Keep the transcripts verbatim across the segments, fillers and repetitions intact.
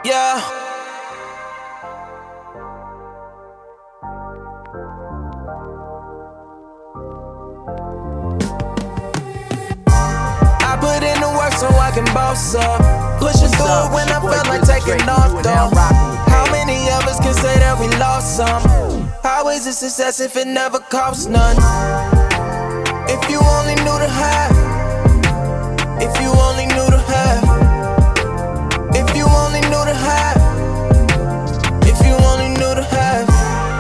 Yeah. I put in the work so I can boss up. Pushing through it when I felt like taking off though. How many of us can say that we lost some? How is it success if it never costs none? If you only knew the half. If you only knew the half. If you only knew the half. If you only knew the half.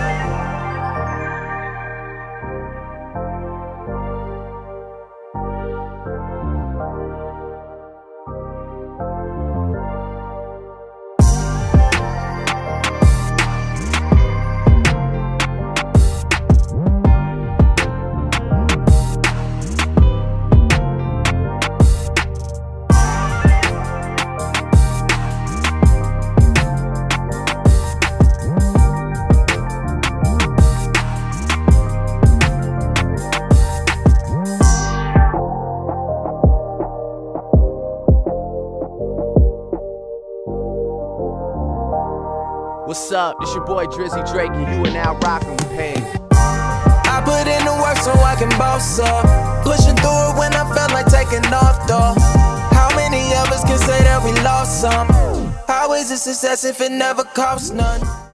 What's up? It's your boy Drizzy Drake, and you are now rocking with Pain. I put in the work so I can boss up. Pushing through it when I felt like taking off though. How many of us can say that we lost some? How is it success if it never costs none?